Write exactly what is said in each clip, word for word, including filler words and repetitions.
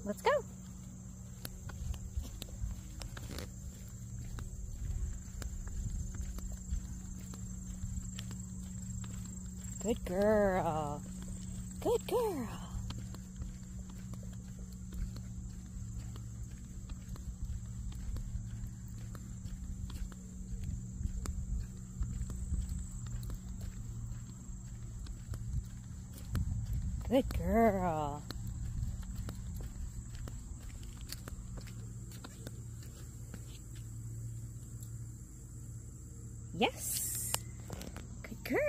Let's go. Good girl. Good girl. Good girl. Yes. Good girl.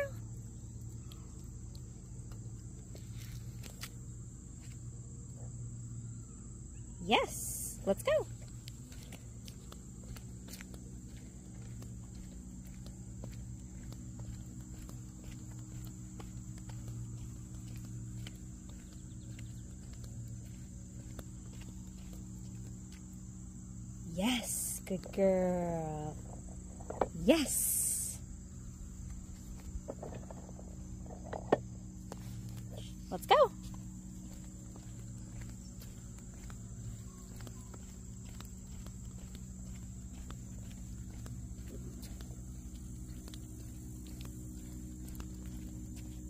Yes. Let's go. Yes, good girl. Yes. Let's go.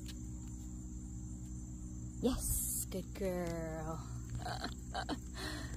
Yes, good girl.